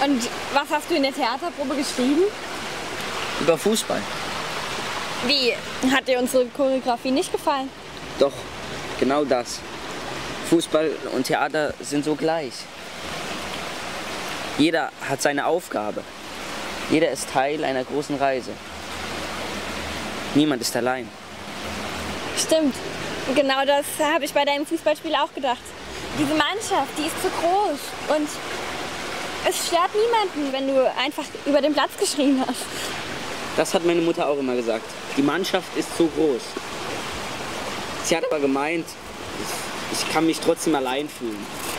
Und was hast du in der Theaterprobe geschrieben? Über Fußball. Wie? Hat dir unsere Choreografie nicht gefallen? Doch, genau das. Fußball und Theater sind so gleich. Jeder hat seine Aufgabe. Jeder ist Teil einer großen Reise. Niemand ist allein. Stimmt. Genau das habe ich bei deinem Fußballspiel auch gedacht. Diese Mannschaft, die ist zu groß. Und es stört niemanden, wenn du einfach über den Platz geschrien hast. Das hat meine Mutter auch immer gesagt. Die Mannschaft ist zu groß. Sie hat aber gemeint, ich kann mich trotzdem allein fühlen.